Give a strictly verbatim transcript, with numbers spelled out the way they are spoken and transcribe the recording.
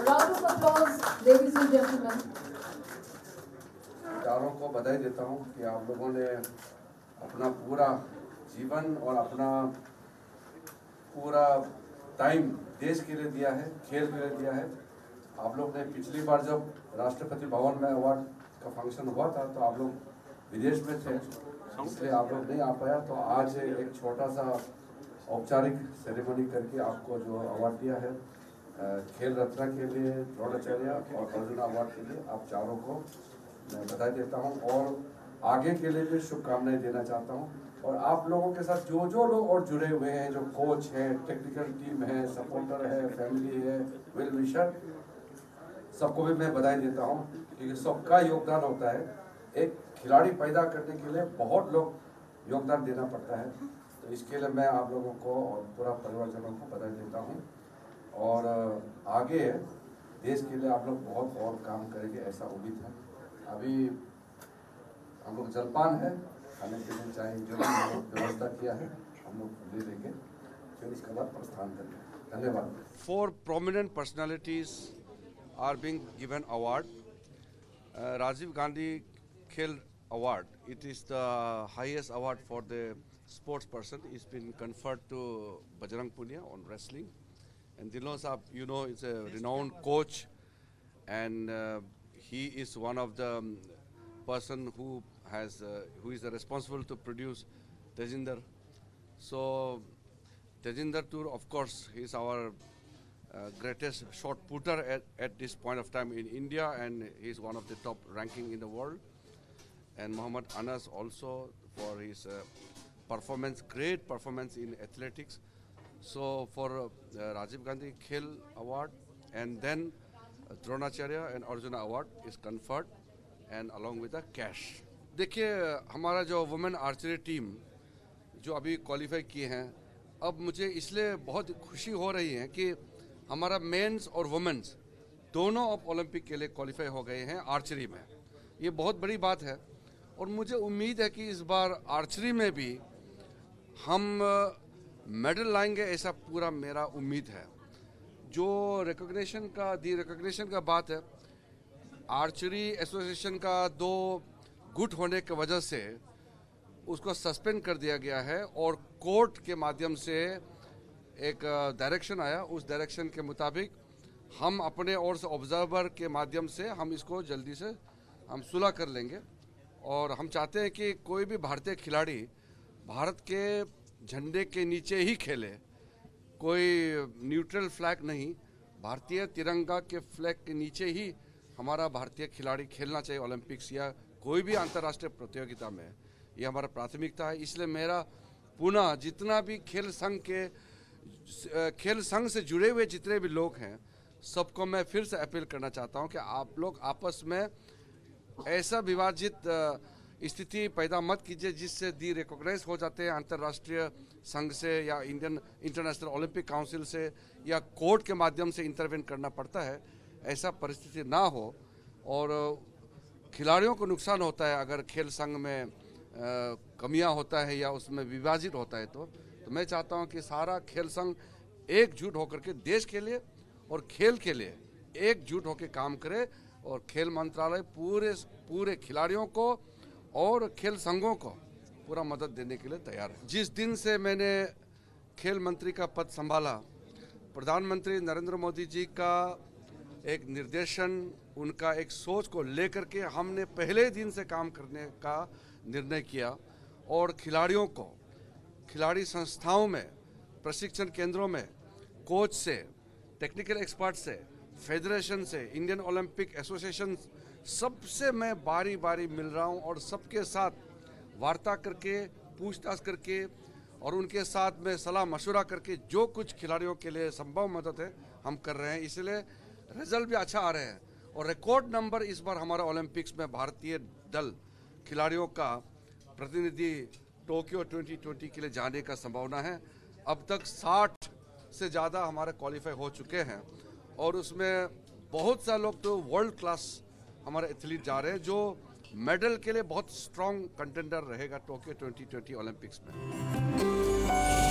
round of applause, ladies and gentlemen. चारों को बधाई देता हूं कि आप लोगों ने अपना पूरा जीवन और अपना पूरा टाइम देश के लिए दिया है, खेल के लिए दिया है। आप लोग ने पिछली बार जब राष्ट्रपति भवन में अवार्ड का फंक्शन हुआ था तो आप लोग विदेश में थे, इसलिए आप लोग नहीं आ पाया। तो आज एक छोटा सा औपचारिक सेरेमनी करके आपको जो अवार्ड दिया है खेल रत्न के लिए, द्रोणाचार्य और अर्जुन अवार्ड के लिए, आप चारों को मैं बधाई देता हूं और आगे के लिए भी शुभकामनाएं देना चाहता हूं। और आप लोगों के साथ जो जो लोग और जुड़े हुए हैं, जो कोच है, टेक्निकल टीम है, सपोर्टर है, फैमिली है, वेल विशर, सबको भी मैं बधाई देता हूं क्योंकि सबका योगदान होता है। एक खिलाड़ी पैदा करने के लिए बहुत लोग योगदान देना पड़ता है, तो इसके लिए मैं आप लोगों को और पूरा परिवारजनों को बधाई देता हूं। और आगे देश के लिए आप लोग बहुत और काम करेंगे ऐसा उम्मीद है। अभी हम लोग जलपान है, खाने के लिए चाय जो व्यवस्था किया है हम लोग ले लेंगे, फिर उसके बाद प्रस्थान करेंगे। धन्यवाद। Four prominent personalities are being given award. Uh, Rajiv Gandhi Khel Award. It is the highest award for the sports person. It's been conferred to Bajrang Punia on wrestling. And Dilon Saab, you know, is a renowned coach, and uh, he is one of the um, person who has uh, who is uh, responsible to produce Tejinder. So Tejinder Tour, of course, he is our uh, greatest shot putter at, at this point of time in India, and he is one of the top ranking in the world. And Muhammad Anas also for his uh, performance, great performance in athletics. So for uh, Rajiv Gandhi Khel Award, and then uh, Dronacharya and Arjuna Award is conferred, and along with the cash. देखिए हमारा जो women archery team जो अभी qualify किए हैं, अब मुझे इसलिए बहुत खुशी हो रही है कि हमारा मेंस और वुमेन्स दोनों अब ओलंपिक के लिए क्वालिफाई हो गए हैं आर्चरी में। ये बहुत बड़ी बात है और मुझे उम्मीद है कि इस बार आर्चरी में भी हम मेडल लाएंगे, ऐसा पूरा मेरा उम्मीद है। जो रिकॉग्निशन का दी रिकॉग्निशन का बात है, आर्चरी एसोसिएशन का दो गुट होने की वजह से उसको सस्पेंड कर दिया गया है और कोर्ट के माध्यम से एक डायरेक्शन आया। उस डायरेक्शन के मुताबिक हम अपने ओर से ऑब्जर्वर के माध्यम से हम इसको जल्दी से हम सुलह कर लेंगे। और हम चाहते हैं कि कोई भी भारतीय खिलाड़ी भारत के झंडे के नीचे ही खेले, कोई न्यूट्रल फ्लैग नहीं, भारतीय तिरंगा के फ्लैग के नीचे ही हमारा भारतीय खिलाड़ी खेलना चाहिए ओलंपिक्स या कोई भी अंतर्राष्ट्रीय प्रतियोगिता में। ये हमारा प्राथमिकता है। इसलिए मेरा पुनः जितना भी खेल संघ के खेल संघ से जुड़े हुए जितने भी लोग हैं, सबको मैं फिर से अपील करना चाहता हूं कि आप लोग आपस में ऐसा विभाजित स्थिति पैदा मत कीजिए जिससे दी रिकॉग्नाइज हो जाते हैं अंतर्राष्ट्रीय संघ से या इंडियन इंटरनेशनल ओलंपिक काउंसिल से या कोर्ट के माध्यम से इंटरवेन करना पड़ता है। ऐसा परिस्थिति ना हो और खिलाड़ियों को नुकसान होता है अगर खेल संघ में कमियां होता है या उसमें विभाजित होता है। तो, तो मैं चाहता हूं कि सारा खेल संघ एकजुट होकर के देश के लिए और खेल के लिए एकजुट होकर काम करे और खेल मंत्रालय पूरे पूरे खिलाड़ियों को और खेल संघों को पूरा मदद देने के लिए तैयार है। जिस दिन से मैंने खेल मंत्री का पद संभाला, प्रधानमंत्री नरेंद्र मोदी जी का एक निर्देशन, उनका एक सोच को लेकर के हमने पहले दिन से काम करने का निर्णय किया और खिलाड़ियों को खिलाड़ी संस्थाओं में, प्रशिक्षण केंद्रों में, कोच से, टेक्निकल एक्सपर्ट से, फेडरेशन से, इंडियन ओलंपिक एसोसिएशन, सबसे मैं बारी बारी मिल रहा हूं और सबके साथ वार्ता करके, पूछताछ करके और उनके साथ में सलाह मशवरा करके जो कुछ खिलाड़ियों के लिए संभव मदद है हम कर रहे हैं। इसलिए रिजल्ट भी अच्छा आ रहे हैं और रिकॉर्ड नंबर इस बार हमारा ओलंपिक्स में भारतीय दल खिलाड़ियों का प्रतिनिधि टोक्यो ट्वेंटी ट्वेंटी के लिए जाने का संभावना है। अब तक साठ से ज़्यादा हमारे क्वालिफाई हो चुके हैं और उसमें बहुत सारे लोग तो वर्ल्ड क्लास हमारे एथलीट जा रहे हैं जो मेडल के लिए बहुत स्ट्रॉन्ग कंटेंडर रहेगा टोक्यो ट्वेंटी ट्वेंटी ओलंपिक्स में।